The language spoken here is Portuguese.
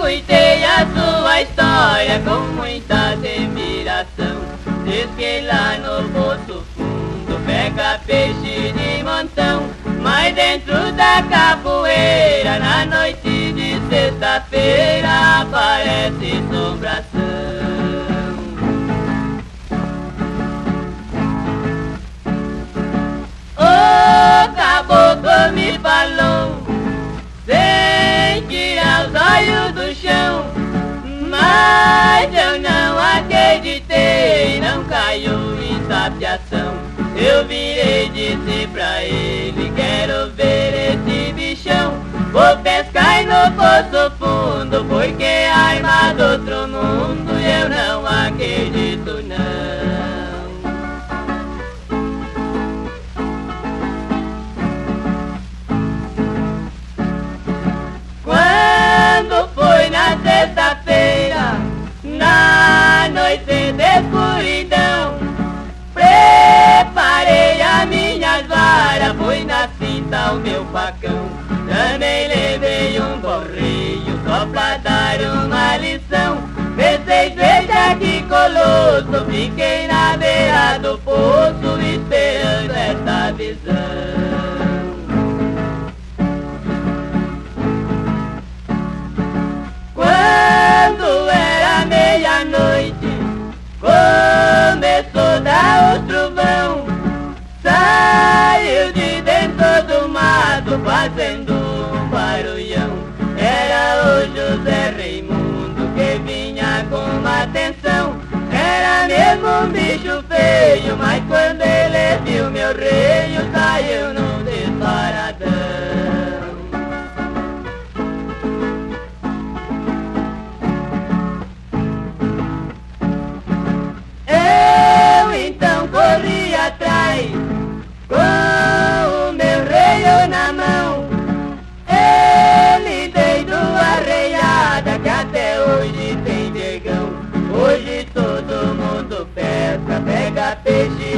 escutei a sua história com muita admiração. Diz que lá no poço fundo pega peixe de montão, mas dentro da capoeira, na noite de sexta-feira, aparece assombração. O caboclo me falou, sem tirar os olhos do chão, mas eu não acreditei, não caiu em sabiação. Eu virei e disse pra ele, quero ver esse bichão, vou pescar no poço fundo, porque é arma do outro mundo, e eu não acredito não. Quando foi na sexta-feira, na noite de escuridão, preparei as minhas varas, fui na cinta o meu facão, também levei um borreio só pra dar uma lição. Pensei, veja que colosso, fiquei na beira do poço esperando essa visão. Quando era meia-noite, começou a dar o trovão, saiu de dentro do mato fazendo um barulhão. Era o José Raimundo que vinha com atenção, era mesmo um bicho feio, mas quando ele viu meu reio, saiu num disparadão. Corri atrás com o meu reio na mão, ele veio de uma arreiada que até hoje tem vergão. Hoje todo mundo pesca, pega peixe